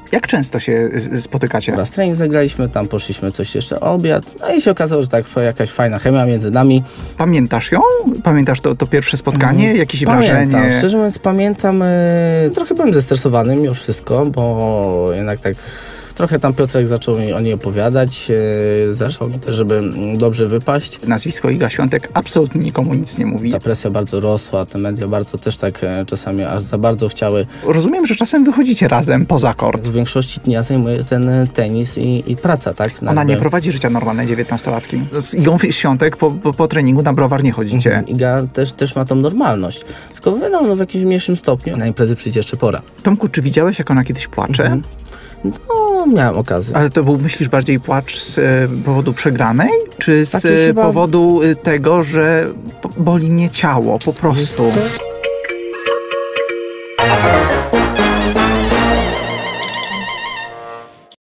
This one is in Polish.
Jak często się spotykacie? Raz trening zagraliśmy, tam poszliśmy coś jeszcze obiad, no i się okazało, że tak jakaś fajna chemia między nami. Pamiętasz ją? Pamiętasz to pierwsze spotkanie? Jakieś Pamiętam, wrażenie? szczerze mówiąc pamiętam, trochę byłem zestresowany mimo wszystko, bo jednak tak trochę tam Piotrek zaczął mi o niej opowiadać, zresztą mi też, żeby dobrze wypaść. Nazwisko Iga Świątek absolutnie nikomu nic nie mówi. Ta presja bardzo rosła, te media bardzo też tak czasami aż za bardzo chciały. Rozumiem, że czasem wychodzicie razem poza kort. W większości dnia zajmuje ten tenis i praca, tak? Ona nie prowadzi życia normalnej 19-latki. Z Igą Świątek po treningu na browar nie chodzicie. Iga też ma tą normalność. Tylko wiadomo, w jakimś mniejszym stopniu. Na imprezy przyjdzie jeszcze pora. Tomku, czy widziałeś, jak ona kiedyś płacze? No, miałem okazję. Ale to był, myślisz, bardziej płacz z powodu przegranej? Czy z chyba... powodu tego, że boli mnie ciało po prostu? Wiesz co?